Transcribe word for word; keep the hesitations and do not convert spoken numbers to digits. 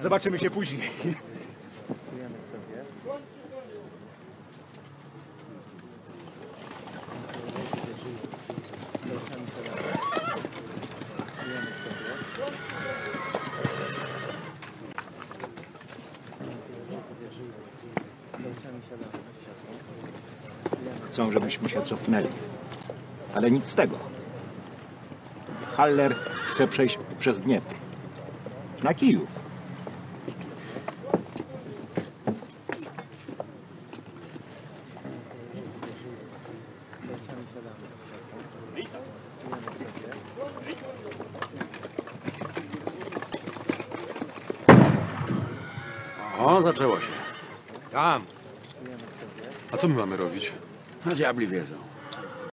Zobaczymy się później. Chcą, żebyśmy się cofnęli. Ale nic z tego. Haller chce przejść przez Dniepr. Na Kijów. O, zaczęło się. Tam. A co my mamy robić? No diabli wiedzą.